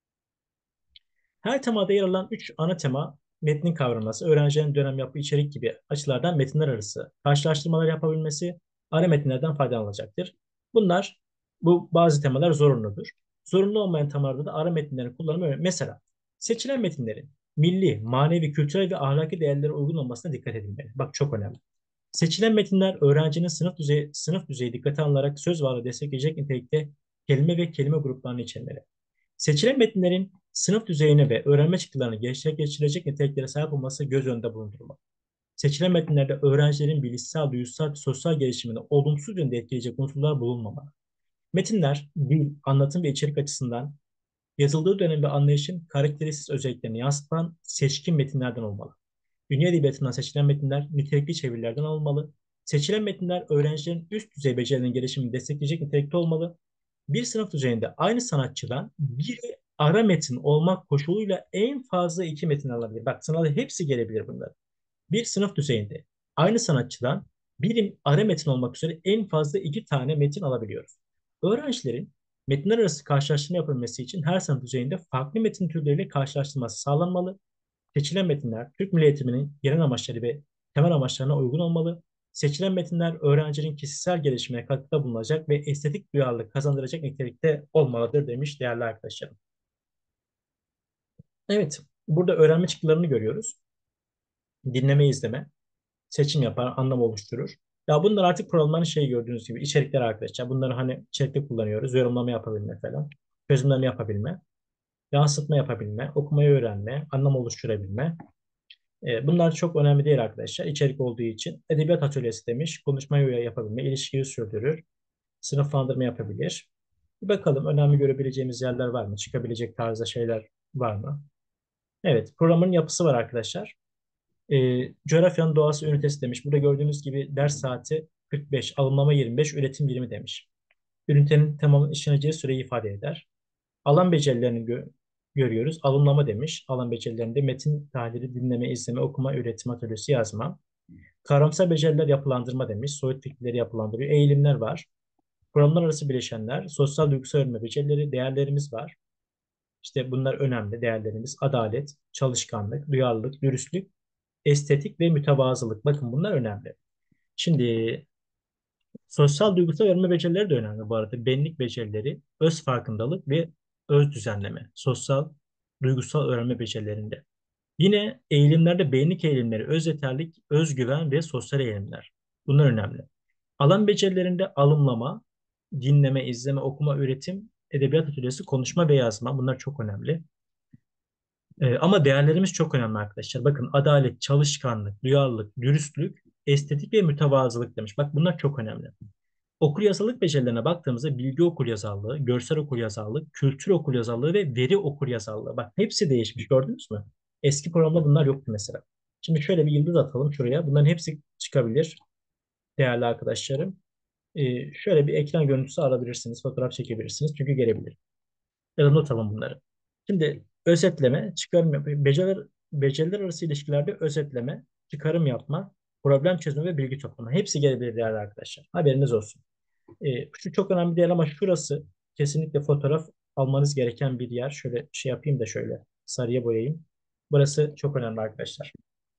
Her temada yer alan 3 ana tema metnin kavraması, öğrencilerin dönem yapı içerik gibi açılardan metinler arası karşılaştırmalar yapabilmesi, ara metinlerden faydalanacaktır. Bunlar, bu bazı temalar zorunludur. Zorunlu olmayan temalarda da ara metinlerin kullanımı önemli. Mesela seçilen metinlerin milli, manevi, kültürel ve ahlaki değerlere uygun olmasına dikkat edilmeli. Bak çok önemli. Seçilen metinler öğrencinin sınıf düzeyi dikkate alınarak söz varlığı destekleyecek nitelikte kelime ve kelime gruplarını içermeli. Seçilen metinlerin sınıf düzeyine ve öğrenme çıktılarını gerçekleştirecek niteliklere sahip olması göz önünde bulundurulmalı. Seçilen metinlerde öğrencilerin bilişsel, duygusal, sosyal gelişimini olumsuz yönde etkileyecek unsurlar bulunmamalı. Metinler, dil, anlatım ve içerik açısından yazıldığı dönem ve anlayışın karakteristik özelliklerini yansıtan seçkin metinlerden olmalı. Dünya edebiyatından seçilen metinler nitelikli çevirilerden alınmalı. Seçilen metinler öğrencilerin üst düzey becerilerinin gelişimini destekleyecek nitelikte olmalı. Bir sınıf düzeyinde aynı sanatçıdan biri ara metin olmak koşuluyla en fazla 2 metin alabilir. Bak sınavda hepsi gelebilir bunlar. Bir sınıf düzeyinde aynı sanatçıdan birim ara metin olmak üzere en fazla 2 tane metin alabiliyoruz. Öğrencilerin metinler arası karşılaştırma yapabilmesi için her sınıf düzeyinde farklı metin türleriyle karşılaştırması sağlanmalı. Seçilen metinler Türk Milli Eğitimi'nin genel amaçları ve temel amaçlarına uygun olmalı. Seçilen metinler öğrencinin kişisel gelişimine katkıda bulunacak ve estetik duyarlılık kazandıracak nitelikte olmalıdır demiş değerli arkadaşlarım. Evet, burada öğrenme çıktılarını görüyoruz. Dinleme, izleme, seçim yapar, anlam oluşturur. Ya bunlar artık programların şey gördüğünüz gibi içerikler arkadaşlar. Bunları hani içerikte kullanıyoruz. Yorumlama yapabilme falan. Çözümleme yapabilme, yansıtma yapabilme, okumayı öğrenme, anlam oluşturabilme. Bunlar çok önemli değil arkadaşlar. İçerik olduğu için. Edebiyat atölyesi demiş. Konuşmayı yapabilme, ilişkiyi sürdürür. Sınıflandırma yapabilir. Bir bakalım önemli görebileceğimiz yerler var mı? Çıkabilecek tarzda şeyler var mı? Evet, programın yapısı var arkadaşlar. Coğrafyanın doğası ünitesi demiş. Burada gördüğünüz gibi ders saati 45, alımlama 25, üretim 20 demiş. Ünitenin tamamı işleneceği süreyi ifade eder. Alan becerilerini görüyoruz. Alımlama demiş. Alan becerilerinde metin tahlili, dinleme, izleme, okuma, üretim, atölyesi, yazma. Kavramsal beceriler yapılandırma demiş. Soyut fikirleri yapılandırıyor. Eğilimler var. Kuramlar arası bileşenler, sosyal duygusal öğrenme becerileri, değerlerimiz var. İşte bunlar önemli değerlerimiz. Adalet, çalışkanlık, duyarlılık, dürüstlük, estetik ve mütevazılık. Bakın bunlar önemli. Şimdi sosyal duygusal öğrenme becerileri de önemli bu arada. Benlik becerileri, öz farkındalık ve öz düzenleme. Sosyal duygusal öğrenme becerilerinde. Yine eğilimlerde benlik eğilimleri, öz yeterlik, özgüven ve sosyal eğilimler. Bunlar önemli. Alan becerilerinde alımlama, dinleme, izleme, okuma, üretim, edebiyat atölyesi, konuşma ve yazma. Bunlar çok önemli. Ama değerlerimiz çok önemli arkadaşlar. Bakın adalet, çalışkanlık, duyarlılık, dürüstlük, estetik ve mütevazılık demiş. Bak bunlar çok önemli. Okuryazarlık becerilerine baktığımızda bilgi okuryazarlığı, görsel okuryazarlık, kültür okuryazarlığı ve veri okuryazarlığı. Bak hepsi değişmiş gördünüz mü? Eski programda bunlar yoktu mesela. Şimdi şöyle bir yıldız atalım şuraya. Bunların hepsi çıkabilir değerli arkadaşlarım. Şöyle bir ekran görüntüsü alabilirsiniz, fotoğraf çekebilirsiniz çünkü gelebilir. Ya da not alın bunları. Şimdi özetleme, çıkarım yapma, beceriler arası ilişkilerde özetleme, çıkarım yapma, problem çözme ve bilgi toplama. Hepsi gelebilir değerli arkadaşlar. Haberiniz olsun. Şu çok önemli değil ama şurası kesinlikle fotoğraf almanız gereken bir yer. Şöyle şey yapayım da şöyle sarıya boyayayım. Burası çok önemli arkadaşlar.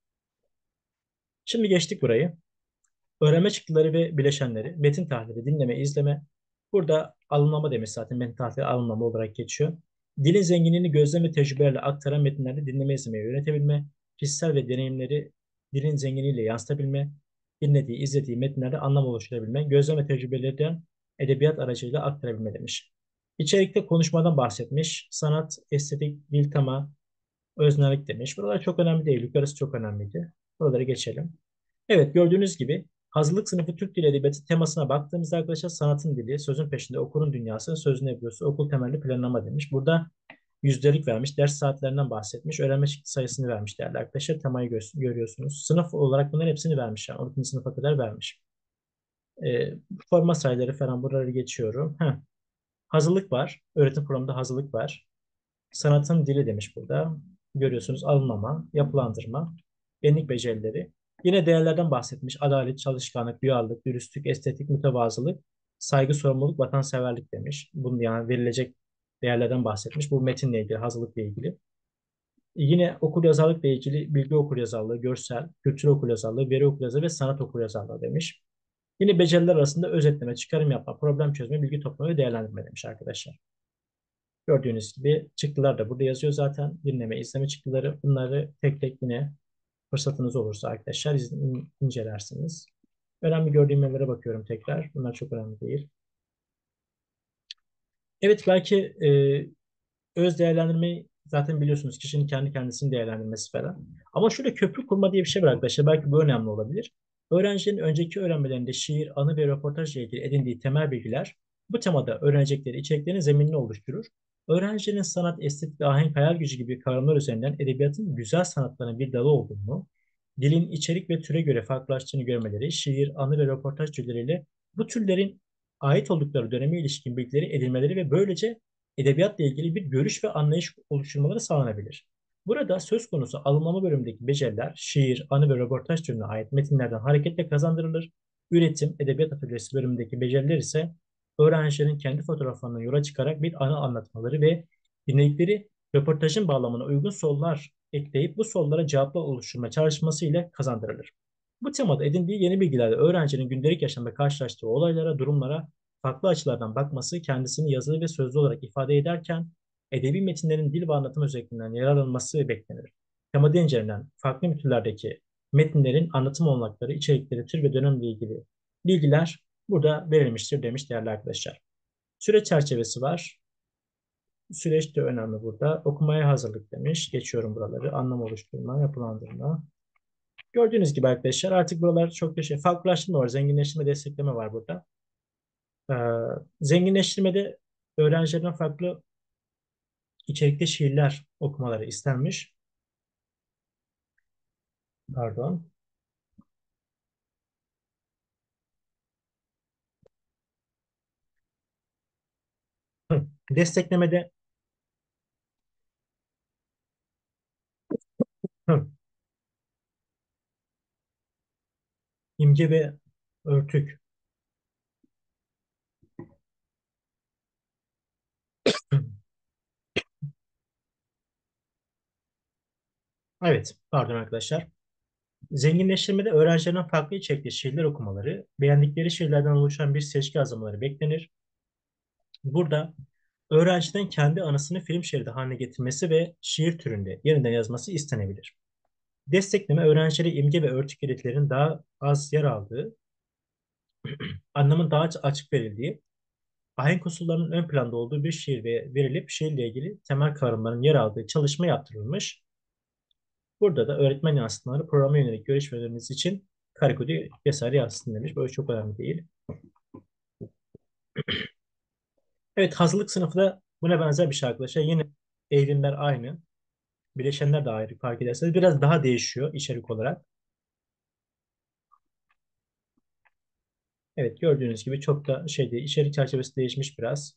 Şimdi geçtik burayı. Öğrenme çıktıları ve bileşenleri, metin tahlili, dinleme, izleme. Burada alımlama demiş zaten metin tahlili alımlama olarak geçiyor. Dilin zenginliğini gözlem ve tecrübelerle aktaran metinlerde dinleme, izlemeyi yönetebilme, kişisel ve deneyimleri dilin zenginliğiyle yansıtabilme, dinlediği, izlediği metinlerde anlam oluşturabilme, gözlem ve tecrübelerden edebiyat aracılığıyla aktarabilme demiş. İçerikte konuşmadan bahsetmiş, sanat, estetik, dil tema, öznelik demiş. Buralar çok önemli değil, yukarısı çok önemliydi. Buraları geçelim. Evet gördüğünüz gibi Hazırlık sınıfı Türk Dili Edebiyatı temasına baktığımızda arkadaşlar sanatın dili, sözün peşinde okurun dünyası, sözün ebrusu, okul temelli planlama demiş. Burada yüzdelik vermiş, ders saatlerinden bahsetmiş, öğrenme çıktı sayısını vermiş değerli arkadaşlar. Temayı görüyorsunuz. Sınıf olarak bunların hepsini vermiş yani 12. sınıfa kadar vermiş. Forma sayıları falan buraları geçiyorum. Heh. Hazırlık var. Öğretim programında hazırlık var. Sanatın dili demiş burada. Görüyorsunuz alınmama, yapılandırma, benlik becerileri. Yine değerlerden bahsetmiş. Adalet, çalışkanlık, duyarlılık, dürüstlük, estetik, mütevazılık, saygı, sorumluluk, vatanseverlik demiş. Bunun yani verilecek değerlerden bahsetmiş. Bu metinle ilgili, hazırlıkla ilgili. Yine okuryazarlıkla ilgili bilgi okuryazarlığı, görsel, kültür okuryazarlığı, veri okuryazarlığı ve sanat okuryazarlığı demiş. Yine beceriler arasında özetleme, çıkarım yapma, problem çözme, bilgi toplama ve değerlendirme demiş arkadaşlar. Gördüğünüz gibi çıktılar da burada yazıyor zaten. Dinleme, izleme çıktıları. Bunları tek tek yine fırsatınız olursa arkadaşlar incelersiniz. Önemli gördüğüm yerlere bakıyorum tekrar. Bunlar çok önemli değil. Evet belki öz değerlendirmeyi zaten biliyorsunuz. Kişinin kendi kendisini değerlendirmesi falan. Ama şurada köprü kurma diye bir şey var arkadaşlar. Belki bu önemli olabilir. Öğrencilerin önceki öğrenmelerinde şiir, anı ve röportajla ilgili edindiği temel bilgiler bu temada öğrenecekleri içeriklerin zeminini oluşturur. Öğrencilerin sanat, estetik ve ahenk hayal gücü gibi kavramlar üzerinden edebiyatın güzel sanatların bir dalı olduğunu, dilin içerik ve türe göre farklılaştığını görmeleri, şiir, anı ve röportaj türleriyle bu türlerin ait oldukları döneme ilişkin bilgileri edinmeleri ve böylece edebiyatla ilgili bir görüş ve anlayış oluşturmaları sağlanabilir. Burada söz konusu alımlama bölümündeki beceriler, şiir, anı ve röportaj türüne ait metinlerden hareketle kazandırılır. Üretim, edebiyat atölyesi bölümündeki beceriler ise öğrencilerin kendi fotoğraflarından yola çıkarak bir anı anlatmaları ve dinledikleri röportajın bağlamına uygun sorular ekleyip bu sorulara cevaplar oluşturma çalışması ile kazandırılır. Bu temada edindiği yeni bilgilerle öğrencinin gündelik yaşamda karşılaştığı olaylara, durumlara farklı açılardan bakması, kendisini yazılı ve sözlü olarak ifade ederken edebi metinlerin dil ve anlatım özelliklerinden yararlanması beklenir. Temada incelen farklı türlerdeki metinlerin anlatım olanakları, içerikleri, tür ve dönemle ilgili bilgiler burada verilmiştir demiş değerli arkadaşlar. Süreç çerçevesi var. Süreç de önemli burada. Okumaya hazırlık demiş. Geçiyorum buraları. Anlam oluşturma, yapılandırma. Gördüğünüz gibi arkadaşlar artık buralar çok da şey. Farklılaştırma var. Zenginleştirme, destekleme var burada. Ee, zenginleştirmede öğrencilerden farklı içerikli şiirler okumaları istenmiş. Pardon. Desteklemede hı, imge ve örtük. Evet, pardon arkadaşlar. Zenginleştirmede öğrencilerin farklı içerikli şiirler okumaları, beğendikleri şiirlerden oluşan bir seçki hazırlamaları beklenir. Burada öğrenciden kendi anısını film şeridi haline getirmesi ve şiir türünde yeniden yazması istenebilir. Destekleme öğrencilere imge ve örtük belirtilerin daha az yer aldığı, anlamın daha açık verildiği, ahenk unsurlarının ön planda olduğu bir şiir verilip şiirle ilgili temel kavramların yer aldığı çalışma yaptırılmış. Burada da öğretmen yansıtmaları programa yönelik görüşmeleriniz için karikatür vesaire yansıtın demiş. Böyle çok önemli değil. Evet hazırlık sınıfı da buna benzer bir şey arkadaşlar. Yine eğilimler aynı. Bileşenler de ayrı fark ederseniz. Biraz daha değişiyor içerik olarak. Evet gördüğünüz gibi çok da şey değil. İçerik çerçevesi değişmiş biraz.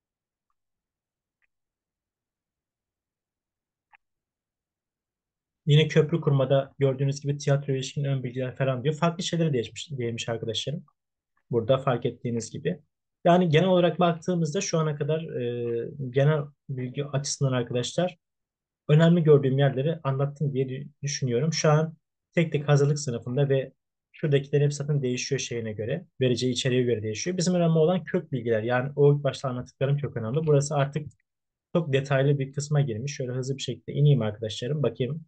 Yine köprü kurmada gördüğünüz gibi tiyatro ilişkin ön bilgiler falan diyor. Farklı şeyleri değişmiş arkadaşlarım. Burada fark ettiğiniz gibi. Yani genel olarak baktığımızda şu ana kadar genel bilgi açısından arkadaşlar önemli gördüğüm yerleri anlattım diye düşünüyorum. Şu an tek tek hazırlık sınıfında ve şuradakilerin hepsi zaten değişiyor şeyine göre. Vereceği içeriğe göre değişiyor. Bizim önemli olan kök bilgiler. Yani o ilk başta anlattıklarım çok önemli. Burası artık çok detaylı bir kısma girmiş. Şöyle hızlı bir şekilde ineyim arkadaşlarım. Bakayım.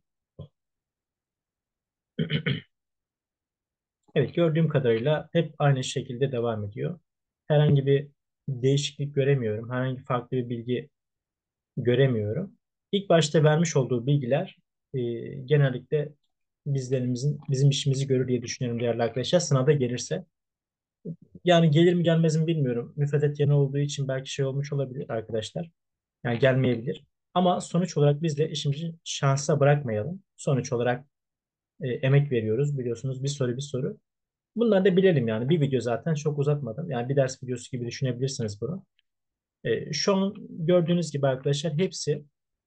Evet gördüğüm kadarıyla hep aynı şekilde devam ediyor. Herhangi bir değişiklik göremiyorum. Herhangi farklı bir bilgi göremiyorum. İlk başta vermiş olduğu bilgiler genellikle bizim işimizi görür diye düşünüyorum değerli arkadaşlar. Sınavda gelirse. Yani gelir mi gelmez mi bilmiyorum. Müfredat yeni olduğu için belki şey olmuş olabilir arkadaşlar. Yani gelmeyebilir. Ama sonuç olarak biz de işimizi şansa bırakmayalım. Sonuç olarak emek veriyoruz biliyorsunuz bir soru bir soru. Bunları da bilelim yani. Bir video zaten çok uzatmadım. Yani bir ders videosu gibi düşünebilirsiniz bunu. Şu an gördüğünüz gibi arkadaşlar hepsi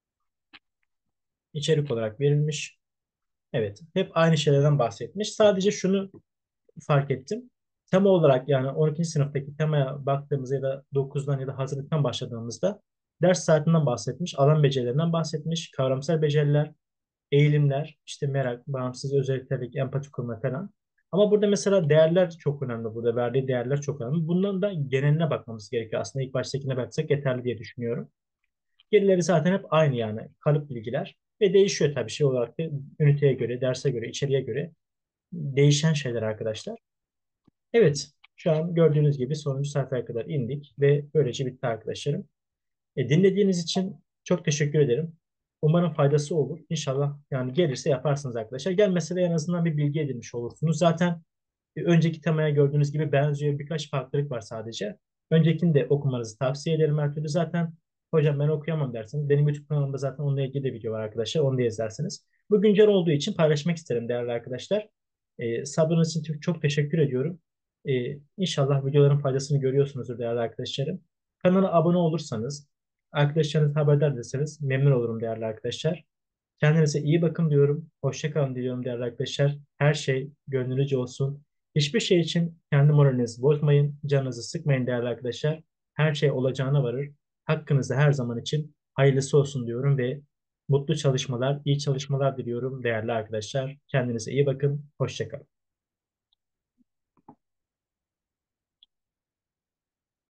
içerik olarak verilmiş. Evet, hep aynı şeylerden bahsetmiş. Sadece şunu fark ettim. Tema olarak yani 12. sınıftaki temaya baktığımızda ya da 9'dan ya da hazırlıktan başladığımızda ders saatinden bahsetmiş, alan becerilerinden bahsetmiş, kavramsal beceriler, eğilimler, işte merak, bağımsız özelliklerlik, empati kurma falan. Ama burada mesela değerler çok önemli. Burada verdiği değerler çok önemli. Bundan da geneline bakmamız gerekiyor. Aslında ilk baştakine baksak yeterli diye düşünüyorum. Gerileri zaten hep aynı yani. Kalıp bilgiler. Ve değişiyor tabii şey olarak da üniteye göre, derse göre, içeriğe göre değişen şeyler arkadaşlar. Evet, şu an gördüğünüz gibi sonuncu sayfaya kadar indik ve böylece bitti arkadaşlarım. Dinlediğiniz için çok teşekkür ederim. Umarım faydası olur. İnşallah yani gelirse yaparsınız arkadaşlar. Gelmese de en azından bir bilgi edinmiş olursunuz. Zaten önceki temaya gördüğünüz gibi benziyor. Birkaç farklılık var sadece. Öncekini de okumanızı tavsiye ederim her türlü. Zaten hocam ben okuyamam derseniz benim YouTube kanalımda zaten onunla ilgili de video var arkadaşlar. Onu da izlersiniz. Bu güncel olduğu için paylaşmak isterim değerli arkadaşlar. Sabrınız için çok teşekkür ediyorum. İnşallah videoların faydasını görüyorsunuzdur değerli arkadaşlarım. Kanala abone olursanız, arkadaşlarınızı haberdar ederseniz memnun olurum değerli arkadaşlar. Kendinize iyi bakın diyorum. Hoşça kalın diliyorum değerli arkadaşlar. Her şey gönlünüzce olsun. Hiçbir şey için kendi moralinizi bozmayın. Canınızı sıkmayın değerli arkadaşlar. Her şey olacağına varır. Hakkınızda her zaman için hayırlısı olsun diyorum ve mutlu çalışmalar, iyi çalışmalar diliyorum değerli arkadaşlar. Kendinize iyi bakın. Hoşça kalın.